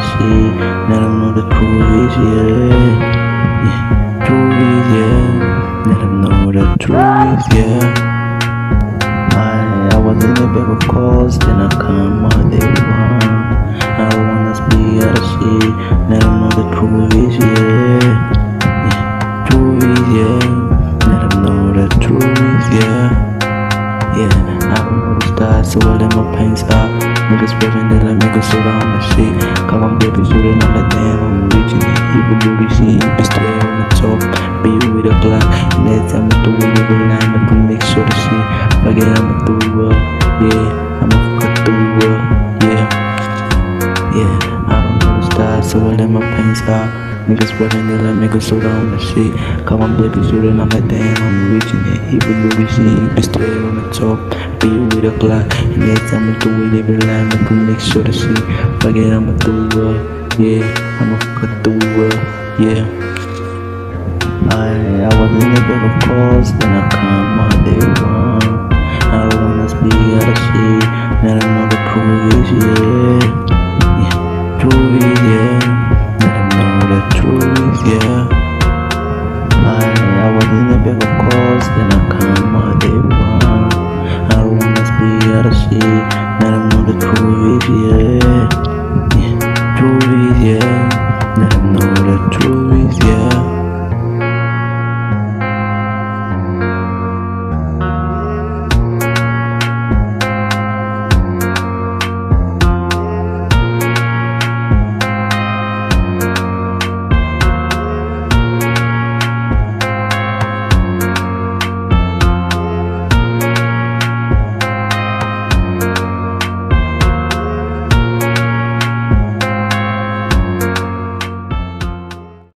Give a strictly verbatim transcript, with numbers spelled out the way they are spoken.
see. Let them know the truth is, yeah. Yeah, truth is, yeah. Let them know the truth is, yeah. I, I was in the back of course, then I come out they wrong. I don't wanna be out of shit. Let them know the truth is, yeah. Yeah, truth is, yeah. Let them know the truth is, yeah. Yeah, I don't know the stars, so I let my pain stop. Niggas rapping, they like niggas so down the shit. Come on, baby, shooting on the damn, I'm reaching it. Even do this shit, you be stay on the top. Be with a block, and that time I do it, every line, I can make sure the shit. Forget I'ma do well, yeah. I'ma fuck through well, yeah. Yeah, I don't know the stars, so I let my pain stop. Niggas rapping, they like niggas so down the shit. Come on, baby, shooting on the damn, I'm reaching it. Even do this shit, you be stay on the top. Be with a Glock, and next time I do it, every line I can make sure the shit. Forget I'ma do well, yeah. I'ma fuck through well, yeah. I, I was in the back of course, then I come out they wrong. I don't wanna be out of shit. Let them know the truth is, yeah.